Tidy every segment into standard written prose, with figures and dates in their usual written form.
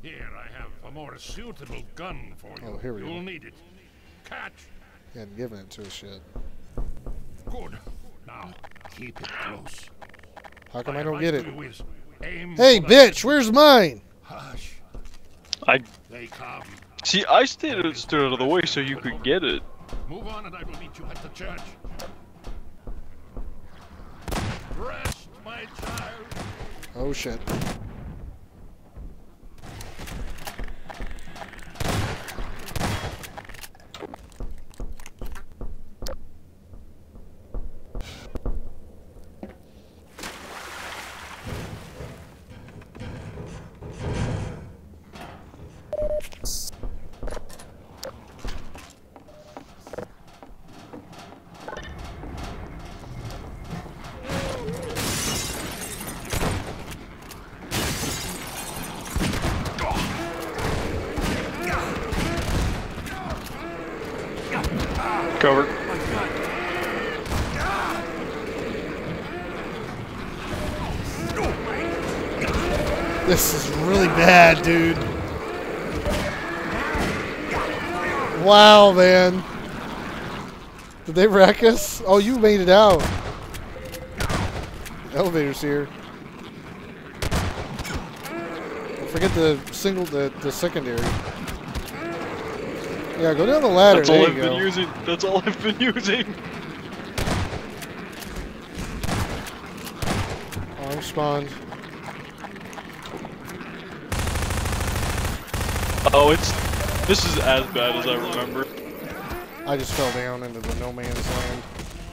Here, I have a more suitable gun for you. Oh, here we go. You'll need it. Catch. He hadn't given it to us yet. Good. Now, keep it close. How come I don't get it? Aim Hey, for the- bitch, where's mine? Hush. I They come. see. I stood out of the way so you could get it. Move on and I will meet you at the church. Rest, my child. Oh, shit. Cover. This is really bad, dude. Wow, man. Did they wreck us? Oh, you made it out. The elevator's here. Don't forget the secondary. Yeah, go down the ladder. That's all There I've you been go. using. That's all I've been using. Arm spawned. Oh, this is as bad as I remember. I just fell down into the no man's land.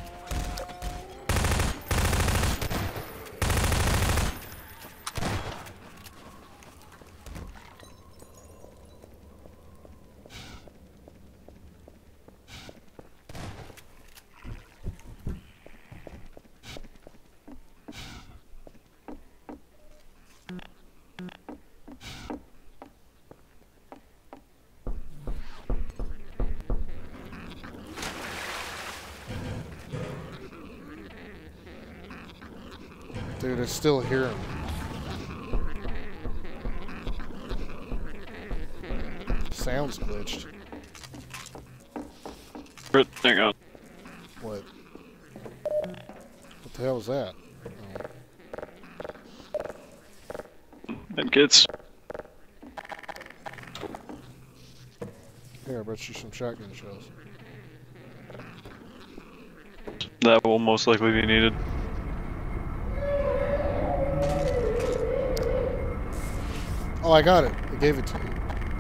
Dude, I still hear him. Sounds glitched. Hang on. What? What the hell is that? And kids. Here, I brought you some shotgun shells. That will most likely be needed. Oh, I got it. I gave it to you.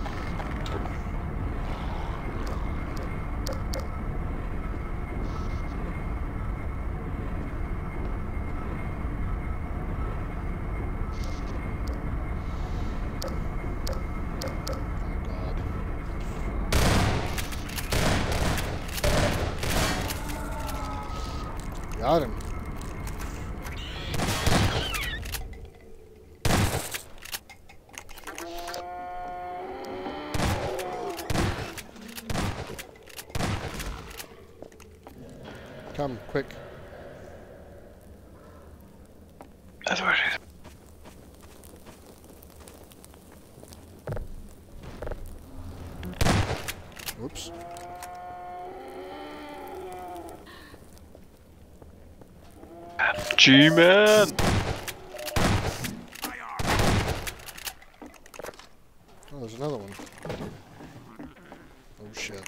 Got him. Come, quick. That's what it is. Oops. G-Man! Oh, there's another one. Oh, shit.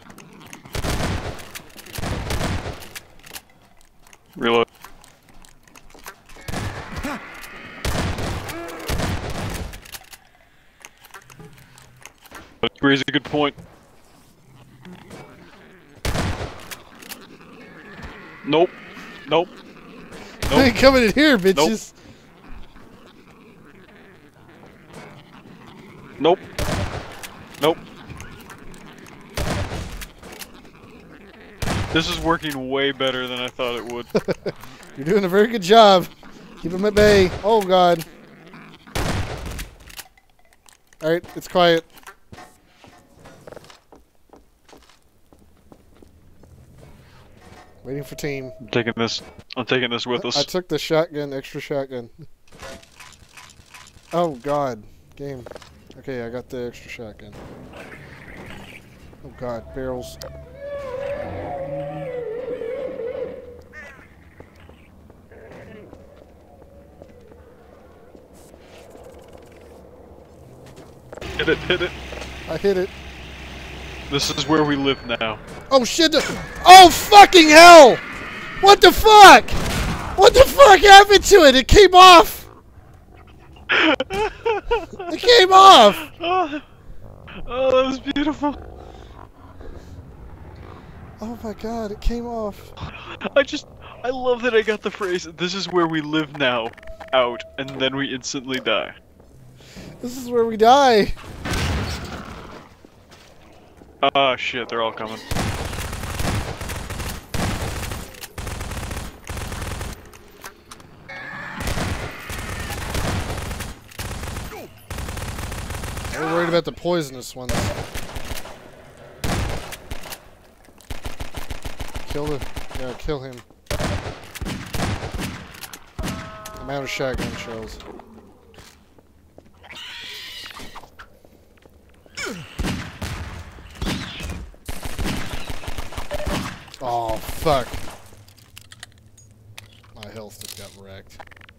Reload. Raise a good point. Nope. Nope. They ain't coming in here, bitches. Nope. Nope. This is working way better than I thought it would. You're doing a very good job. Keep them at bay. Oh, God. Alright, it's quiet. Waiting for team. I'm taking this with us. I took the shotgun, extra shotgun. Oh, God. Game. Okay, I got the extra shotgun. Oh god, barrels. Hit it, hit it. I hit it. This is where we live now. Oh shit! Oh fucking hell! What the fuck? What the fuck happened to it? It came off! It came off! Oh, that was beautiful. Oh my god, it came off. I love that I got the phrase, this is where we live now, out, and then we instantly die. This is where we die. Ah, shit, they're all coming. We're worried about the poisonous ones. Kill him. I'm out of shotgun shells. Oh, fuck. My health just got wrecked.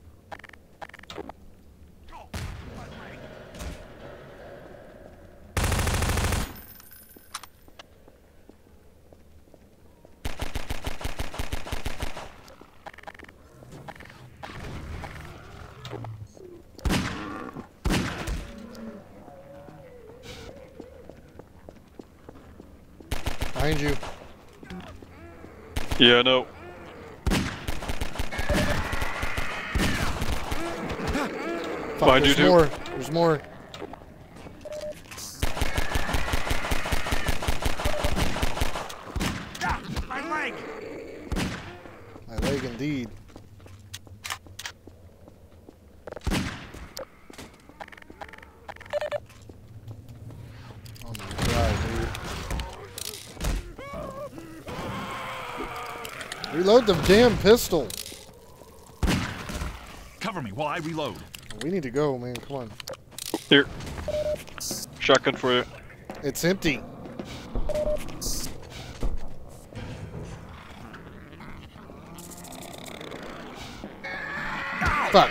Behind you. Yeah, no. Fuck, Behind you there's too. more. There's more. My leg! My leg indeed. Oh my god, dude. Reload the damn pistol. Cover me while I reload. We need to go, man. Come on. Here. Shotgun for you. It's empty. Fuck.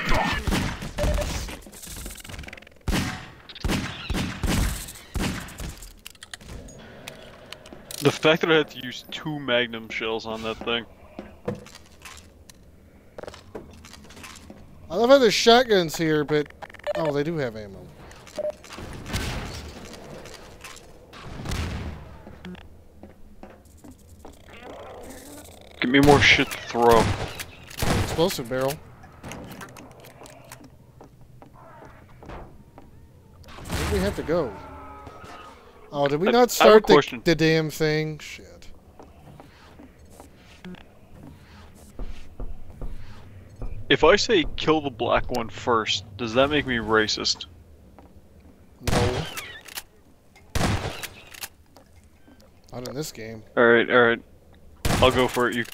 The fact that I had to use 2 Magnum shells on that thing. I love how there's shotguns here, but... Oh, they do have ammo. Give me more shit to throw. Explosive barrel. Where do we have to go? Oh, did we I not have a start question. the damn thing? Shit. If I say kill the black one first, does that make me racist? No. Not in this game. Alright, alright. I'll go for it. You.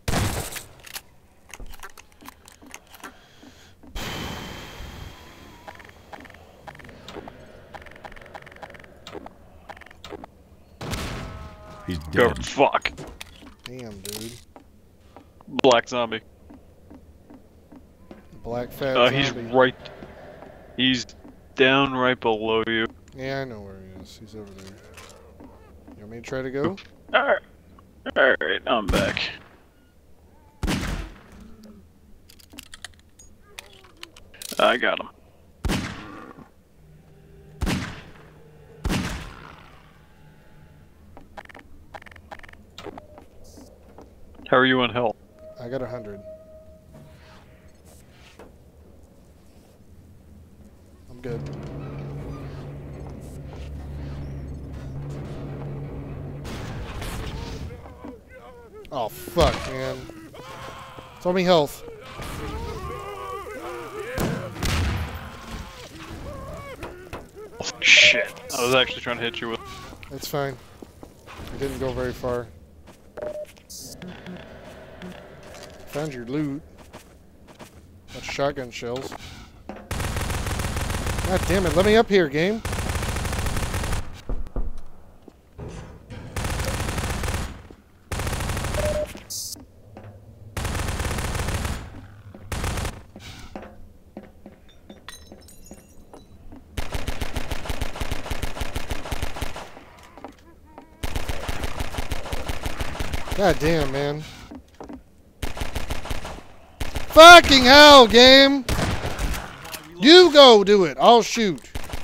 He's Go. dead. Fuck. Damn, dude. Black zombie. Black fat He's zombie. right. He's down right below you. Yeah, I know where he is. He's over there. You want me to try to go? Alright. Alright, I'm back. I got him. How are you on health? I got 100. I'm good. Oh, fuck, man. Throw me health. Oh, shit. I was actually trying to hit you with. It's fine. I didn't go very far. Found your loot. Bunch of shotgun shells. God damn it, let me up here, game. God damn, man. Fucking hell, game! You go do it. I'll shoot.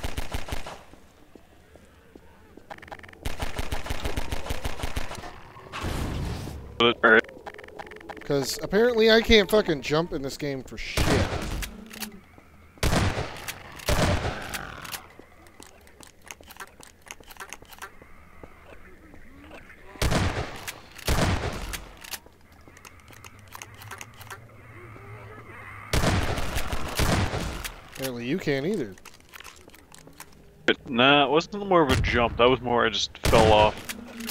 Alright. Because apparently I can't fucking jump in this game for shit. Apparently you can't either. Nah, it wasn't more of a jump. That was more I just fell off.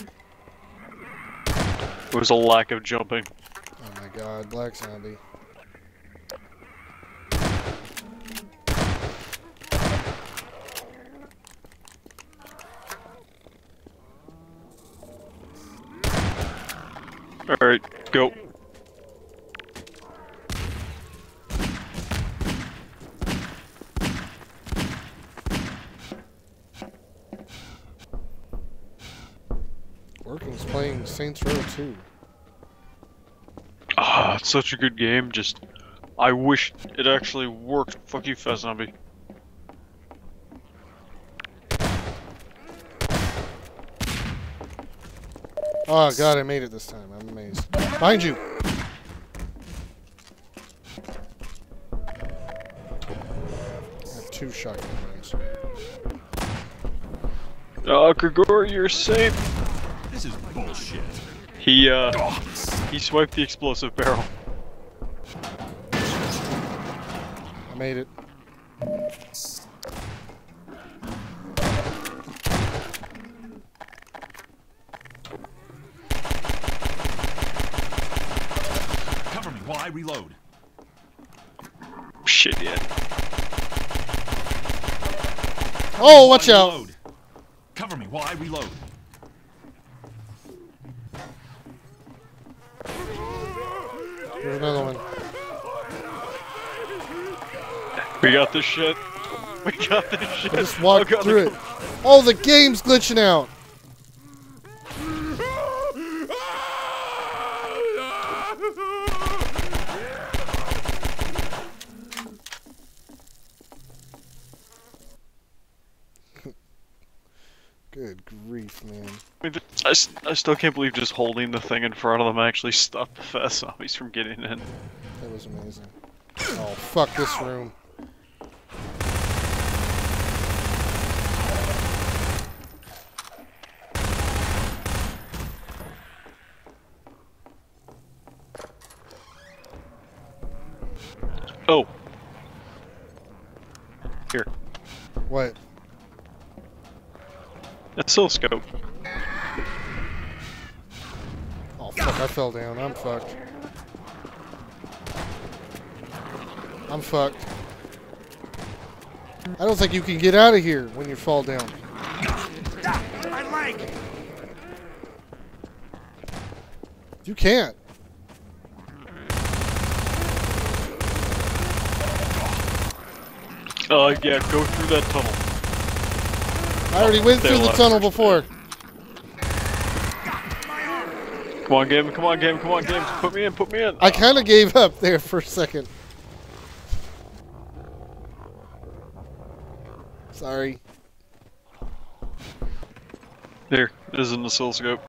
It was a lack of jumping. Oh my god, Black Zombie. Alright, go. Working's playing Saints Row 2. Ah, it's such a good game. Just, I wish it actually worked. Fuck you, Fast Zombie. Oh god, I made it this time. I'm amazed. Behind you! I have 2 shotgun rounds. Grigor, you're safe. This is bullshit. He swiped the explosive barrel. I made it. Cover me while I reload. Shit, yeah. Oh, watch out! Reload. Cover me while I reload. Here's another one. We got this shit. We got this shit. I just walked God, through it. Oh, the game's glitching out! Good grief, man. I still can't believe just holding the thing in front of them actually stopped the Fast Zombies from getting in. That was amazing. Oh, fuck this room. Oh. Here. What? Oscilloscope. Oh, fuck, I fell down. I'm fucked. I'm fucked. I don't think you can get out of here when you fall down. My leg! You can't. Yeah, go through that tunnel. I already went through the tunnel before. Come on, game. Come on, game. Come on, game. Put me in. Put me in. I kind of gave up there for a second. Sorry. There. There's an oscilloscope.